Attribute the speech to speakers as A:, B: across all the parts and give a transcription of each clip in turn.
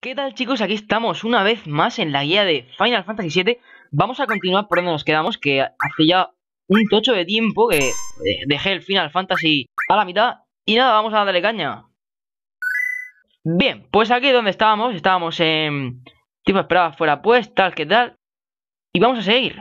A: ¿Qué tal, chicos? Aquí estamos una vez más en la guía de Final Fantasy VII. Vamos a continuar por donde nos quedamos, que hace ya un tocho de tiempo que dejé el Final Fantasy a la mitad. Y nada, vamos a darle caña. Bien, pues aquí donde estábamos en... tipo esperaba fuera pues, tal que tal. Y vamos a seguir.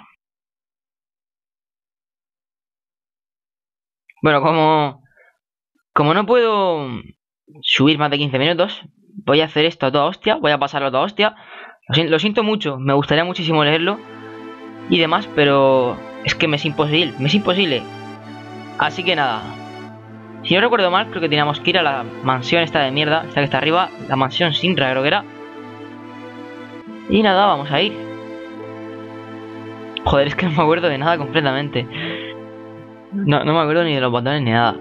A: Bueno, como no puedo subir más de 15 minutos, voy a hacer esto a toda hostia, voy a pasarlo a toda hostia. Lo siento mucho, me gustaría muchísimo leerlo y demás, pero es que me es imposible. Así que nada, si no recuerdo mal, creo que teníamos que ir a la mansión esta de mierda, esta que está arriba, la mansión Sintra creo que era. Y nada, vamos a ir. Joder, es que no me acuerdo de nada completamente. No me acuerdo ni de los botones ni nada.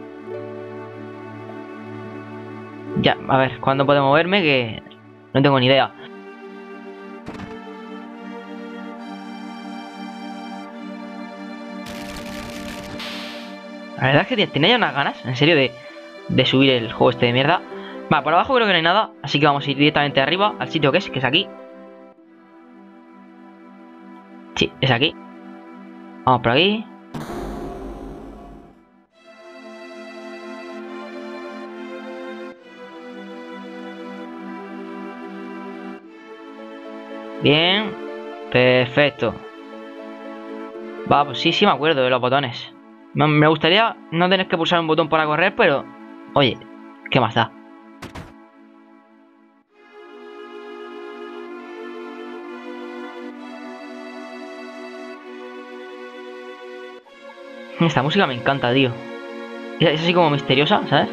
A: Ya, a ver, ¿cuándo puedo moverme? Que no tengo ni idea. La verdad es que tenía ya unas ganas, en serio, de subir el juego este de mierda. Va, por abajo creo que no hay nada, así que vamos a ir directamente arriba, al sitio que es aquí. Sí, es aquí. Vamos por aquí. Bien. Perfecto. Va, pues sí me acuerdo de los botones. Me gustaría no tener que pulsar un botón para correr, pero... Oye, ¿qué más da? Esta música me encanta, tío. Es así como misteriosa, ¿sabes?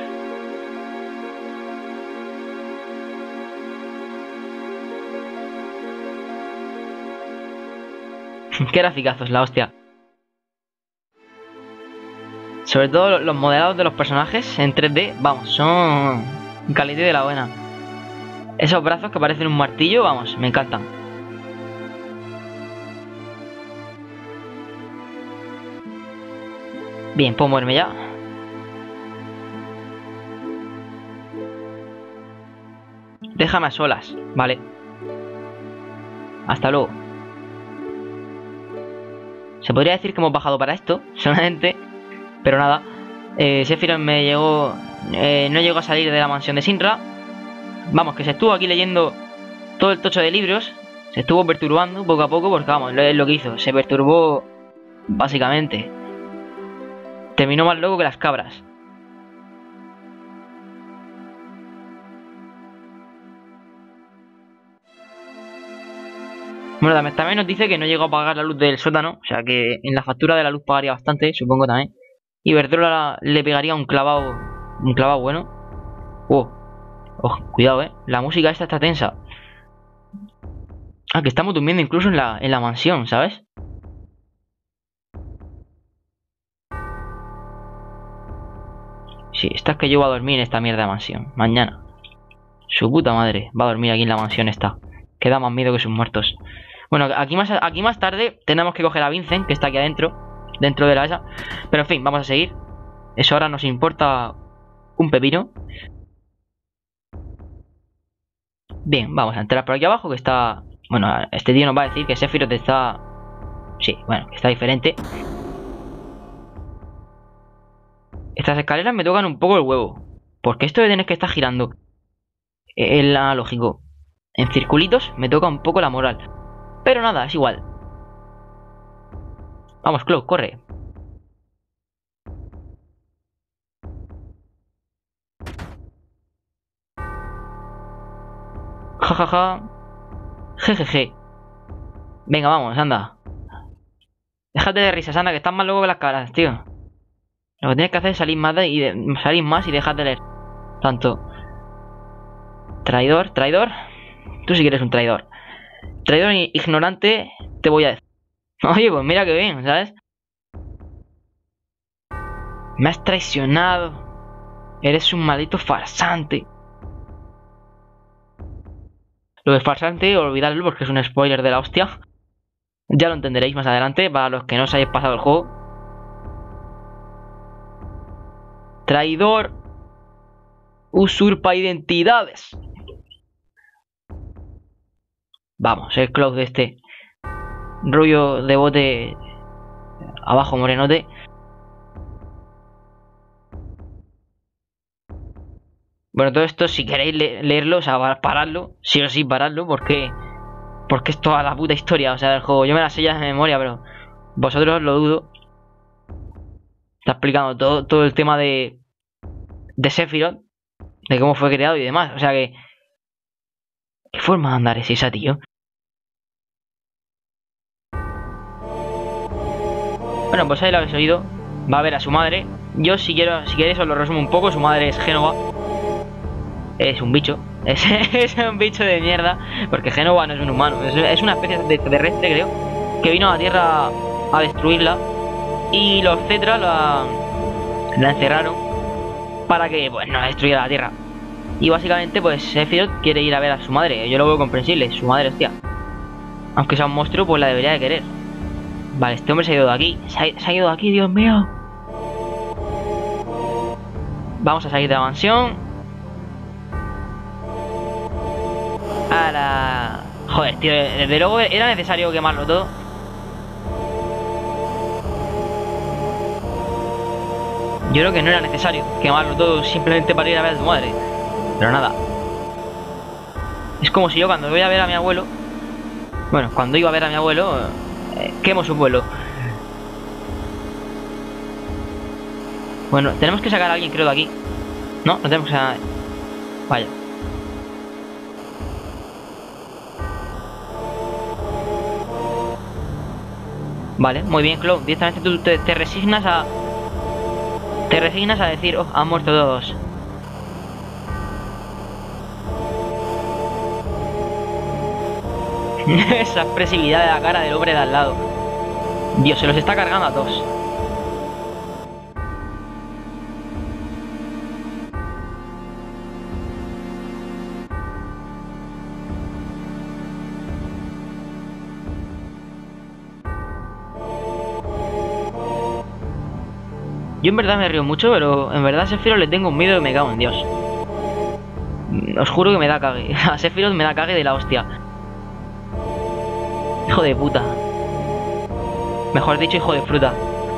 A: Qué graficazos, la hostia. Sobre todo los modelados de los personajes en 3D, vamos, son calidad de la buena. Esos brazos que parecen un martillo, vamos, me encantan. Bien, puedo moverme ya. Déjame a solas, vale. Hasta luego. Se podría decir que hemos bajado para esto, solamente. Pero nada. Sephiroth me llegó... no llegó a salir de la mansión de Sintra. Vamos, que se estuvo aquí leyendo todo el tocho de libros. Se estuvo perturbando poco a poco porque, vamos, es lo que hizo. Se perturbó básicamente. Terminó más loco que las cabras. Bueno, también nos dice que no llegó a pagar la luz del sótano. O sea que en la factura de la luz pagaría bastante, supongo también. Y Verdrola le pegaría un clavado. Un clavado bueno. Oh, cuidado, la música esta está tensa. Ah, que estamos durmiendo incluso en la mansión, ¿sabes? Sí, esta es que yo voy a dormir en esta mierda de mansión. Mañana. Su puta madre va a dormir aquí en la mansión esta. Que da más miedo que sus muertos. Bueno, aquí más tarde tenemos que coger a Vincent, que está aquí adentro. Dentro de la esa. Pero en fin, vamos a seguir. Eso ahora nos importa un pepino. Bien, vamos a entrar por aquí abajo, que está... Bueno, este tío nos va a decir que Sephiroth está... Sí, bueno, que está diferente. Estas escaleras me tocan un poco el huevo. Porque esto de tener que estar girando el analógico en circulitos me toca un poco la moral. Pero nada, es igual. Vamos, Cloud, corre. Jajaja. Jejeje. Venga, vamos, anda. Déjate de risas, anda, que estás más loco que las caras, tío. Lo que tienes que hacer es salir más salir más y dejar de leer tanto. Traidor. Tú sí que eres un traidor. Traidor ignorante, te voy a decir. Oye, pues mira que bien, ¿sabes? Me has traicionado. Eres un maldito farsante. Lo de farsante, olvidadlo porque es un spoiler de la hostia. Ya lo entenderéis más adelante para los que no os hayáis pasado el juego. Traidor. Usurpa identidades. Vamos, el Cloud de este. Rubio de bote. Abajo morenote. Bueno, todo esto, si queréis leerlo, o sea, paradlo. Sí o sí, paradlo, porque es toda la puta historia, o sea, del juego. Yo me la sé ya de memoria, pero vosotros lo dudo. Está explicando todo el tema de Sephiroth, de cómo fue creado y demás. O sea que, ¿qué forma de andar es esa, tío? Bueno, pues ahí lo habéis oído. Va a ver a su madre. Yo, si queréis, os lo resumo un poco. Su madre es Génova. Es un bicho. Es un bicho de mierda. Porque Génova no es un humano. Es una especie de extraterrestre, creo. Que vino a la Tierra a destruirla. Y los Cetra la encerraron para que pues no destruyera la Tierra. Y básicamente pues Sephiroth quiere ir a ver a su madre. Yo lo veo comprensible. Su madre, hostia. Aunque sea un monstruo, pues la debería de querer. Vale, este hombre se ha ido de aquí. Se ha ido de aquí, Dios mío. Vamos a salir de la mansión. Ahora... Joder, tío, desde luego era necesario quemarlo todo. Yo creo que no era necesario quemarlo todo simplemente para ir a ver a tu madre. Pero nada. Es como si yo cuando voy a ver a mi abuelo... Bueno, cuando iba a ver a mi abuelo... quemo su vuelo. Bueno, tenemos que sacar a alguien, creo, de aquí. No tenemos que sacar... Vaya. Vale, muy bien, Cloud. Directamente tú te resignas a... Te resignas a decir, oh, han muerto todos. Esa expresividad de la cara del hombre de al lado. Dios, se los está cargando a todos. Yo en verdad me río mucho, pero en verdad a Sephiroth le tengo un miedo que me cago en Dios. Os juro que me da cague. A Sephiroth me da cague de la hostia. Hijo de puta. Mejor dicho, hijo de fruta.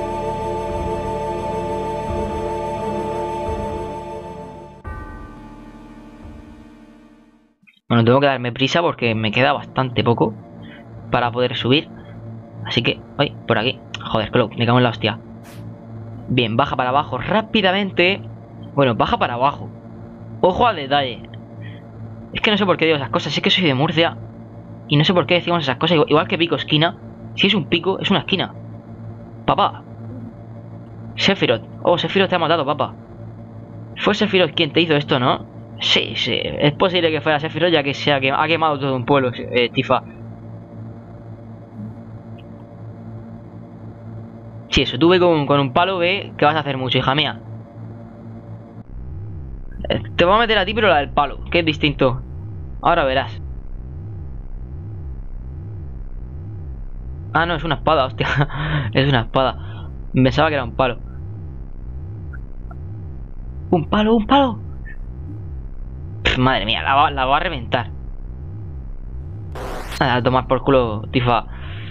A: Bueno, tengo que darme prisa porque me queda bastante poco para poder subir. Así que, ay, por aquí. Joder, Cloud, me cago en la hostia. Bien, baja para abajo rápidamente. Bueno, baja para abajo. Ojo al detalle. Es que no sé por qué digo esas cosas. Es que soy de Murcia. Y no sé por qué decimos esas cosas. Igual que pico esquina. Si es un pico, es una esquina. Papá. Sephiroth. Oh, Sephiroth te ha matado, papá. Fue Sephiroth quien te hizo esto, ¿no? Sí, sí. Es posible que fuera Sephiroth ya que ha quemado todo un pueblo, Tifa. Sí, eso. Tuve con un palo, ve que vas a hacer mucho, hija mía. Te voy a meter a ti, pero la del palo, que es distinto. Ahora verás. Ah, no, es una espada, hostia. Es una espada. Pensaba que era un palo. ¡Un palo, un palo! Pff, madre mía, la va a reventar. A tomar por culo, Tifa.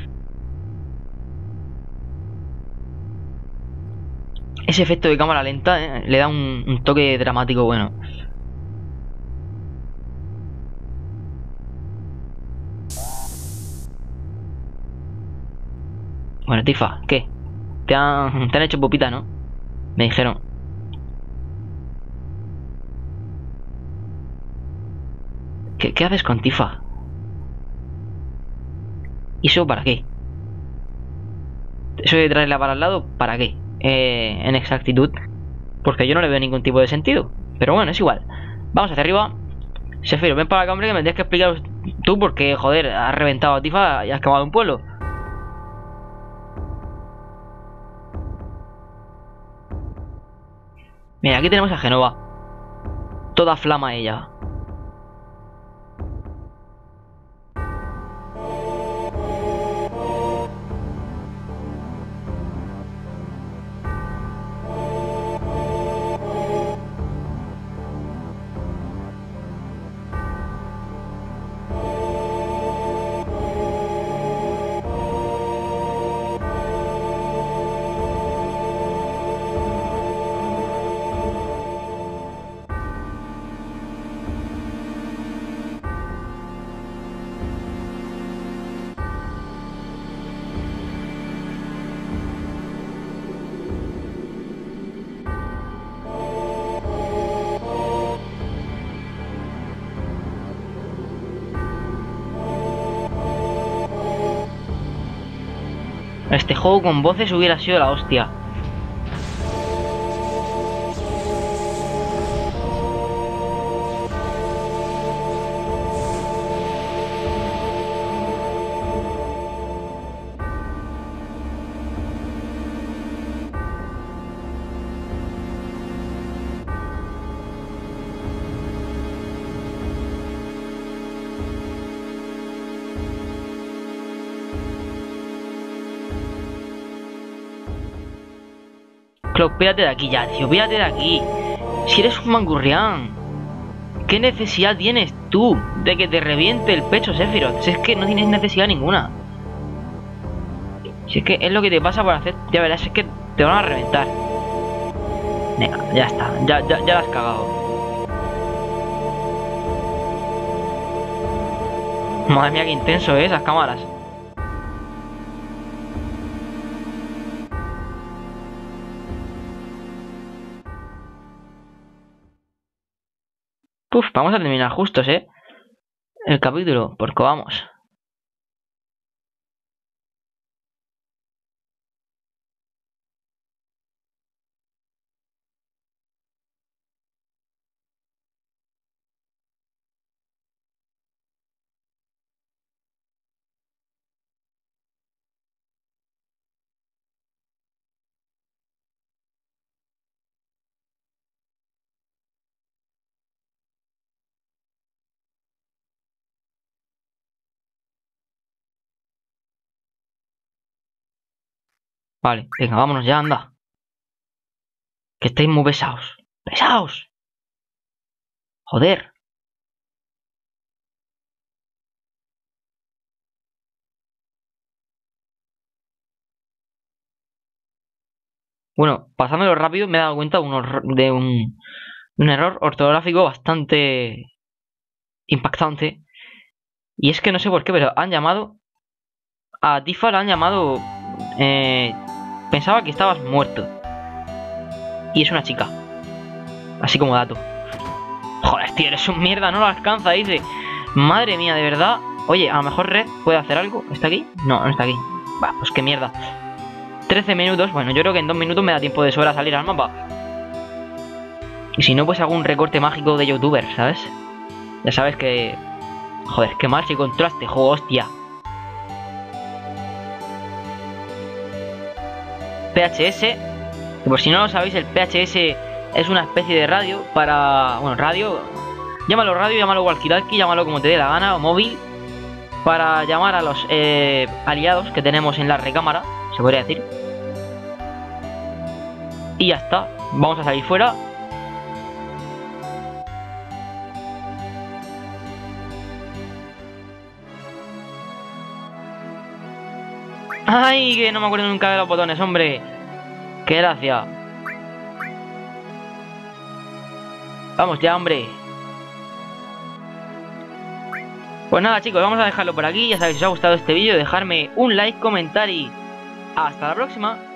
A: Ese efecto de cámara lenta, le da un toque dramático bueno. Bueno, Tifa, ¿qué? Te han hecho pupita, ¿no? Me dijeron. ¿Qué haces con Tifa? ¿Y eso para qué? ¿Eso de traerla para el lado, para qué? En exactitud. Porque yo no le veo ningún tipo de sentido. Pero bueno, es igual. Vamos hacia arriba. Sephiroth, ven para acá, hombre, que me tienes que explicar tú porque, joder, has reventado a Tifa y has quemado un pueblo. Mira, aquí tenemos a Genova. Toda flama ella. Este juego con voces hubiera sido la hostia. Cloud, pírate de aquí ya, tío, pírate de aquí. Si eres un mangurrián, ¿qué necesidad tienes tú de que te reviente el pecho, Sephiroth? Si es que no tienes necesidad ninguna. Si es que es lo que te pasa por hacer, ya verás, es que te van a reventar. Venga, ya está, ya la has cagado. Madre mía, qué intenso, esas cámaras. Puf, vamos a terminar justos, el capítulo, porque vamos. Vale, venga, vámonos ya, anda. Que estáis muy pesados. ¡Pesados! Joder. Bueno, pasándolo rápido me he dado cuenta de un error ortográfico bastante impactante. Y es que no sé por qué, pero han llamado... A Tifa la han llamado... pensaba que estabas muerto. Y es una chica. Así como dato. Joder, tío, eres un mierda, no lo alcanza, dice. Madre mía, de verdad. Oye, a lo mejor Red puede hacer algo. ¿Está aquí? No, no está aquí. Va, pues qué mierda. 13 minutos. Bueno, yo creo que en 2 minutos me da tiempo de sobra salir al mapa. Y si no, pues hago un recorte mágico de youtuber, ¿sabes? Ya sabes que... Joder, qué mal se controla este juego, hostia. PHS. Que por si no lo sabéis, el PHS es una especie de radio para... Bueno, radio... Llámalo radio, llámalo walkie-talkie, llámalo como te dé la gana, o móvil. Para llamar a los aliados que tenemos en la recámara, se podría decir. Y ya está. Vamos a salir fuera. ¡Ay! Que no me acuerdo nunca de los botones, hombre. ¡Qué gracia! Vamos ya, hombre. Pues nada, chicos, vamos a dejarlo por aquí. Ya sabéis, si os ha gustado este vídeo, dejarme un like, comentar y... ¡hasta la próxima!